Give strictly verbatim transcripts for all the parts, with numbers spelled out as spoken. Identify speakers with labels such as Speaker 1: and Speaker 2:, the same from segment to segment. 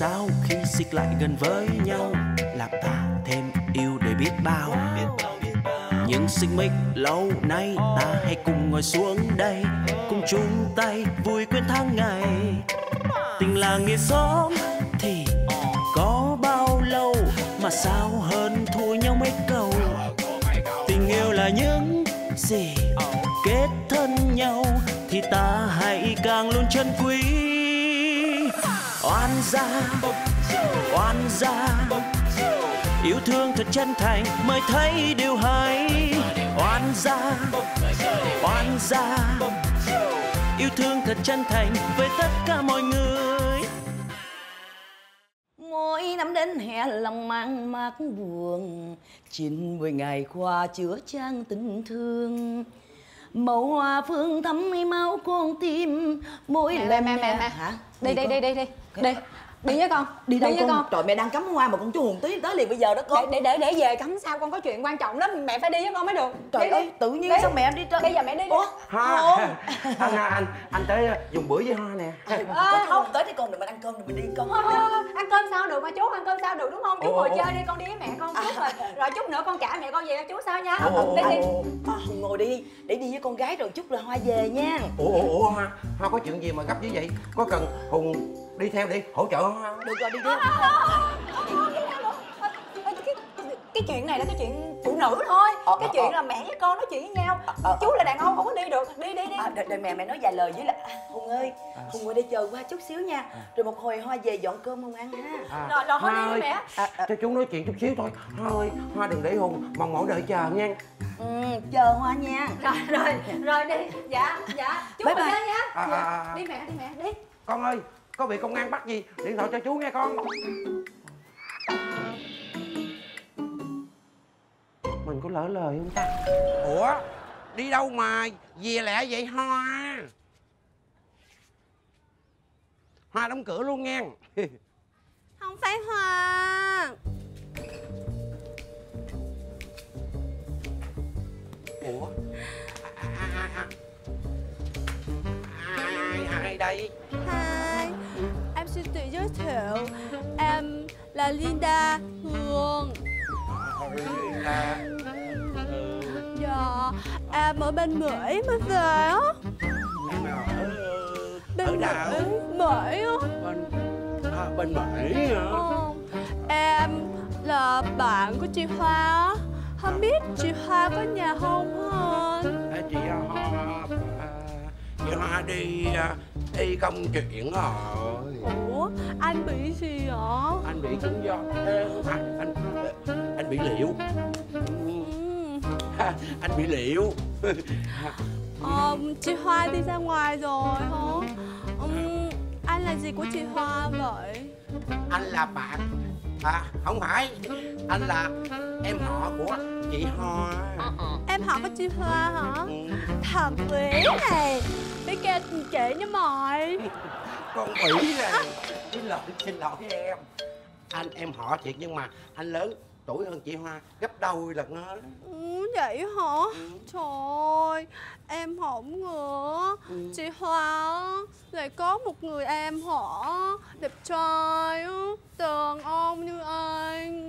Speaker 1: sao khi xích lại gần với nhau làm ta thêm yêu để biết bao. Những xích mích lâu nay ta hãy cùng ngồi xuống đây, cùng chung tay vui quên tháng ngày. Tình là nghĩa xóm thì có bao lâu mà sao hơn thua nhau mấy câu. Tình yêu là những gì kết thân nhau thì ta hãy càng luôn trân quý. Oan gia, oan gia, yêu thương thật chân thành mới thấy điều hay. Oan gia, oan gia, yêu thương thật chân thành với tất cả mọi người.
Speaker 2: Mỗi năm đến hè lòng mang mát buồn, chín mười ngày qua chứa chan tình thương. Màu hoa phương thắm máu con tim mỗi
Speaker 3: mẹ,
Speaker 2: lần
Speaker 3: mẹ, mẹ, mẹ, mẹ.
Speaker 2: Hả?
Speaker 3: Đi đi đi đi đi đi đi với con.
Speaker 2: Đi đâu
Speaker 3: đi với
Speaker 2: con?
Speaker 3: con.
Speaker 2: Trời, mẹ đang cắm hoa mà con chú Hùng tí tới liền bây giờ đó con.
Speaker 3: Để để để về cắm sao, con có chuyện quan trọng lắm, mẹ phải đi với con mới được.
Speaker 2: Trời
Speaker 3: đi,
Speaker 2: ơi,
Speaker 3: đi.
Speaker 2: tự nhiên
Speaker 3: đi.
Speaker 2: sao mẹ đi trên.
Speaker 3: Bây giờ mẹ đi đi.
Speaker 2: Ủa?
Speaker 4: Hoa. Anh, anh anh tới dùng bữa với Hoa nè.
Speaker 2: À, không tới thì con đừng mình ăn cơm rồi mình đi con.
Speaker 3: Thôi, thôi, thôi, ăn cơm sao được mà chú, ăn cơm sao được đúng không? Chú
Speaker 4: Ồ,
Speaker 3: ngồi
Speaker 4: ồ,
Speaker 3: chơi đi, con đi với mẹ con chút rồi. Rồi chút nữa con trả mẹ con về cho chú sao nha.
Speaker 4: Ồ,
Speaker 3: Đi đi.
Speaker 2: À, Hùng ngồi đi, để đi với con gái rồi chút là Hoa về nha.
Speaker 4: Ủa ủa ủa Hoa, Hoa có chuyện gì mà gấp như vậy? Có cần Hùng đi theo đi hỗ trợ Hoa?
Speaker 2: Được rồi, đi đi.
Speaker 3: Cái chuyện này là cái chuyện phụ nữ thôi.
Speaker 2: Ờ,
Speaker 3: Cái
Speaker 2: ờ,
Speaker 3: chuyện
Speaker 2: ờ.
Speaker 3: là mẹ với con nói chuyện với nhau.
Speaker 2: ờ,
Speaker 3: Chú là đàn ông không có đi được. Đi đi đi.
Speaker 2: À, đợi, đợi mẹ mẹ nói vài lời với lại à, Hùng ơi, Hùng ngồi đây chờ qua chút xíu nha. Rồi một hồi Hoa về dọn cơm Hùng ăn ha.
Speaker 4: À,
Speaker 3: Rồi rồi thôi
Speaker 4: Hoa
Speaker 3: đi đi
Speaker 4: ơi,
Speaker 3: mẹ.
Speaker 2: À, à,
Speaker 4: cho chú nói chuyện chút xíu thôi. Hoa ơi, Hoa đừng để Hùng mong mỏi đợi chờ nha.
Speaker 2: ừ, chờ Hoa nha.
Speaker 3: Rồi rồi rồi đi. Dạ dạ. Chú
Speaker 2: Bye
Speaker 3: mình
Speaker 2: bye.
Speaker 3: đi nha.
Speaker 4: À,
Speaker 3: Dạ.
Speaker 4: à, à.
Speaker 3: Đi mẹ đi mẹ đi.
Speaker 4: Con ơi, có bị công an bắt gì điện thoại cho chú nghe con. Mình có lỡ lời không ta? Ủa, đi đâu mà về lẹ vậy Hoa? Hoa đóng cửa luôn nha.
Speaker 5: Không phải Hoa.
Speaker 4: Ủa? À, à, à, à. Ai, ai đây?
Speaker 5: Hai, em xin tự giới thiệu. Em là Linda Hương.
Speaker 4: À,
Speaker 5: Dạ, em ở bên Mỹ mới về á.
Speaker 4: em ở
Speaker 5: Bên
Speaker 4: ở đảo
Speaker 5: Mỹ, Mỹ á.
Speaker 4: bên à, bên Mỹ hả?
Speaker 5: Ờ, em là bạn của chị Hoa á. Không biết chị Hoa có nhà không hả?
Speaker 4: À, chị Hoa à, chị Hoa đi à, đi công chuyện rồi.
Speaker 5: Ủa, anh bị gì hả?
Speaker 4: Anh bị trúng gió. Ê, anh anh anh bị liễu.
Speaker 5: Ừ.
Speaker 4: Anh bị liễu.
Speaker 5: Ờ, chị Hoa đi ra ngoài rồi hả? Ừm, anh là gì của chị Hoa vậy?
Speaker 4: Anh là bạn. À không phải, anh là em họ của chị Hoa.
Speaker 5: Em họ của chị Hoa hả?
Speaker 4: Ừ.
Speaker 5: Thật quý này. Biết kêu chị như mời.
Speaker 4: Con ủy này. Xin lỗi, xin lỗi em. Anh em họ thiệt nhưng mà anh lớn tuổi hơn chị Hoa gấp đôi lần hết.
Speaker 5: Ừ, vậy hả?
Speaker 4: Ừ.
Speaker 5: Trời ơi, em không ngờ
Speaker 4: Ừ.
Speaker 5: chị Hoa lại có một người em họ đẹp trai á, đàn ông như anh.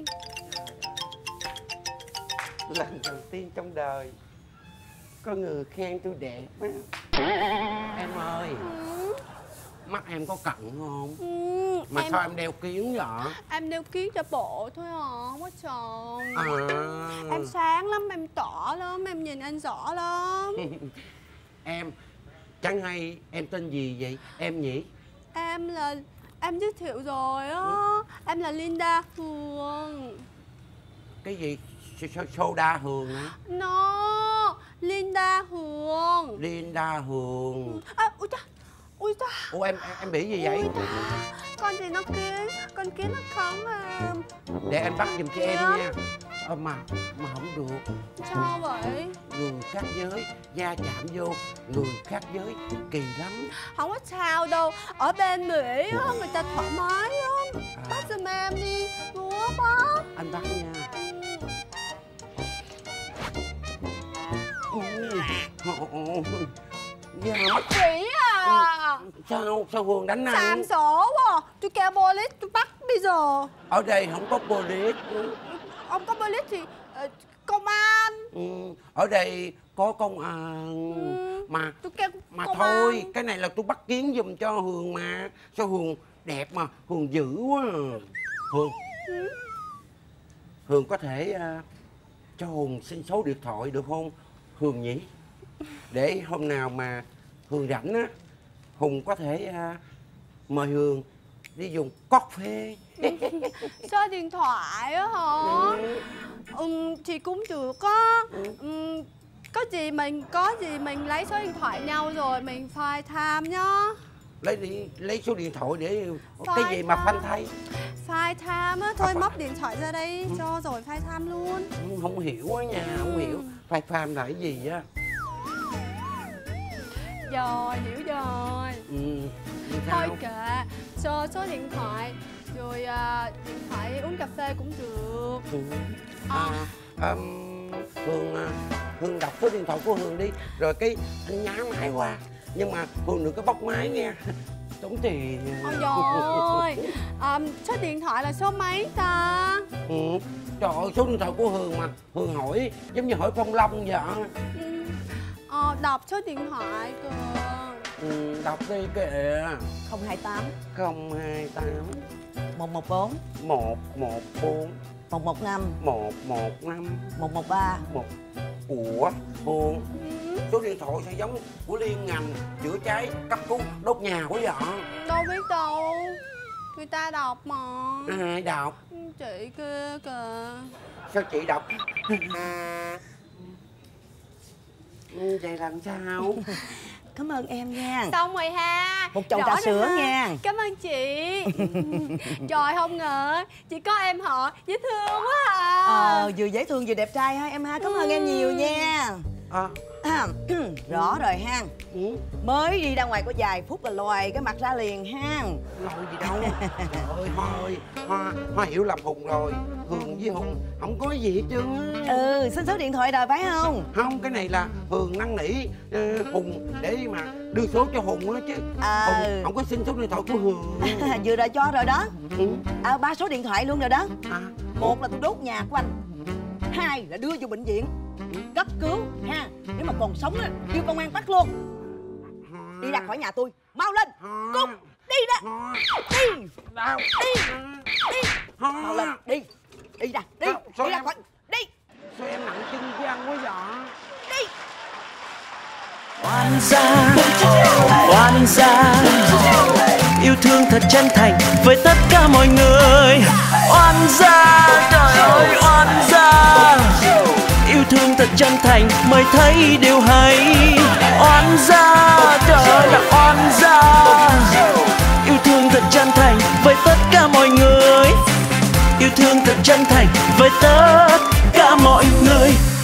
Speaker 4: Lần đầu tiên trong đời có người khen tôi đẹp á. Em ơi,
Speaker 5: Ừ.
Speaker 4: mắt em có cận không?
Speaker 5: Ừ,
Speaker 4: Mà
Speaker 5: em
Speaker 4: sao em đeo kiếng vậy?
Speaker 5: em đeo kiếng cho bộ thôi à, không có tròn.
Speaker 4: À.
Speaker 5: Em sáng lắm, em tỏ lắm, em nhìn anh rõ lắm.
Speaker 4: Em chẳng hay em tên gì vậy em nhỉ?
Speaker 5: Em là... em giới thiệu rồi á. Em là Linda Hương.
Speaker 4: Cái gì? Soda Hường hả?
Speaker 5: No, Linda Hương.
Speaker 4: Linda Hường.
Speaker 5: À, ui cha, ui cha.
Speaker 4: Ủa em em bị gì vậy?
Speaker 5: Ui cha. Con gì nó kiến, con kiến nó cắn em.
Speaker 4: Để em bắt giùm cho em
Speaker 5: Dạ.
Speaker 4: nha. Ờ, mà mà không được.
Speaker 5: Sao vậy?
Speaker 4: Người khác giới da chạm vô người khác giới kỳ lắm.
Speaker 5: Không có sao đâu. Ở bên Mỹ á, người ta thoải mái lắm.
Speaker 4: À.
Speaker 5: Bắt giùm em đi, ngứa quá.
Speaker 4: Anh bắt nha.
Speaker 5: Ừ.
Speaker 4: Ôi, da mắt
Speaker 5: Quỷ à. à.
Speaker 4: Sao sao Hường đánh
Speaker 5: Xàm
Speaker 4: anh?
Speaker 5: sổ quá. Tôi kêu police tôi bắt bây giờ.
Speaker 4: Ở đây không có police.
Speaker 5: Ông có police thì uh, công an.
Speaker 4: Ừ, ở đây có công an.
Speaker 5: Ừ,
Speaker 4: mà
Speaker 5: tôi kêu
Speaker 4: mà
Speaker 5: công
Speaker 4: thôi
Speaker 5: an.
Speaker 4: cái này là tôi bắt kiến giùm cho Hường mà. Sao Hường đẹp mà Hường dữ quá à. Hường
Speaker 5: Ừ.
Speaker 4: Hường có thể uh, cho Hường xin số điện thoại được không Hường nhỉ? Để hôm nào mà Hường rảnh á, Hùng có thể uh, mời Hường đi dùng cóc phê.
Speaker 5: Số điện thoại á hả?
Speaker 4: Ừ.
Speaker 5: Ừ, thì cũng được á.
Speaker 4: Ừ.
Speaker 5: Ừ, có gì mình có gì mình lấy số điện thoại nhau rồi mình phai tham nhá.
Speaker 4: Lấy đi lấy số điện thoại để
Speaker 5: Phai
Speaker 4: cái gì mà
Speaker 5: tham.
Speaker 4: phanh thay.
Speaker 5: Phai tham á, thôi
Speaker 4: À,
Speaker 5: móc điện thoại ra đây
Speaker 4: Ừ.
Speaker 5: cho rồi phai tham luôn.
Speaker 4: Không, không hiểu á nha, không hiểu phai pham là cái gì á.
Speaker 5: Rồi, hiểu rồi.
Speaker 4: Ừ, như
Speaker 5: Thôi
Speaker 4: sao?
Speaker 5: kệ, cho số điện thoại rồi à, điện thoại uống cà phê cũng được.
Speaker 4: Ừ. À, um, Hương à, Hương đọc số điện thoại của Hương đi, rồi cái anh nhá máy qua. Nhưng mà Hương đừng có bóc máy nghe, tốn tiền.
Speaker 5: Ôi trời, à, số điện thoại là số mấy ta?
Speaker 4: Ừ. Trời ơi, số điện thoại của Hương mà Hương hỏi giống như hỏi Phong Long vậy.
Speaker 5: Ừ. Ờ, đọc số điện thoại cơ.
Speaker 4: Ừ, đọc đi kìa.
Speaker 2: không hai tám
Speaker 4: Không hai tám
Speaker 2: một một bốn
Speaker 4: một một bốn
Speaker 2: một một năm
Speaker 4: một một năm
Speaker 2: một một ba.
Speaker 4: một. Ủa Hương,
Speaker 5: Ừ.
Speaker 4: số điện thoại sao giống của liên ngành chữa cháy cấp cứu đốt nhà quá vậy?
Speaker 5: Đâu biết đâu, người ta đọc mà.
Speaker 4: Ai đọc?
Speaker 5: Chị kia kìa.
Speaker 4: Sao chị đọc? Ừ, vậy làm sao?
Speaker 2: Cảm ơn em nha.
Speaker 5: Xong rồi ha.
Speaker 2: Một chậu
Speaker 5: Rõ
Speaker 2: trà
Speaker 5: rồi
Speaker 2: sữa
Speaker 5: ha.
Speaker 2: nha.
Speaker 5: Cảm ơn chị. Trời, không ngờ chỉ có em họ dễ thương quá à.
Speaker 2: Ờ, vừa dễ thương vừa đẹp trai ha em ha. Cảm ơn em nhiều nha.
Speaker 4: À,
Speaker 2: À, rõ rồi ha.
Speaker 4: ừ,
Speaker 2: Mới đi ra ngoài có vài phút là lòi cái mặt ra liền ha.
Speaker 4: lâu gì đâu. Trời ơi Hoa ơi, Hoa, Hoa hiểu lầm Hùng rồi. Hường với Hùng không có gì hết trơn á.
Speaker 2: Ừ, xin số điện thoại rồi phải không?
Speaker 4: Không, cái này là Hường năn nỉ uh, Hùng để mà đưa số cho Hùng đó chứ.
Speaker 2: À.
Speaker 4: Hùng không có xin số điện thoại của Hường.
Speaker 2: Vừa rồi cho rồi đó.
Speaker 4: Ừ.
Speaker 2: À, ba số điện thoại luôn rồi đó.
Speaker 4: À,
Speaker 2: Một là tôi đốt nhà của anh, hai là đưa vô bệnh viện cấp cứu ha. Nếu mà còn sống á, kêu công an bắt luôn. Đi ra khỏi nhà tôi, mau lên. Cút, đi đó.
Speaker 4: Hoa,
Speaker 2: Đi,
Speaker 4: đau.
Speaker 2: đi, đi.
Speaker 4: Hoa.
Speaker 2: Mau lên, đi. Đi ra, đi,
Speaker 4: Sao- sao
Speaker 2: đi ra
Speaker 4: em-
Speaker 2: khỏi. Đi,
Speaker 4: Sao em nặng chân với anh quá vậy?
Speaker 2: đi.
Speaker 1: Oan gia, oan gia, yêu thương thật chân thành với tất cả mọi người. Oan gia, trời ơi oan gia, yêu thương thật chân thành mới thấy điều hay. Oan gia, trời ơi là oan gia, yêu thương thật chân thành với tất cả mọi người. Yêu thương thật chân thành với tất cả mọi người.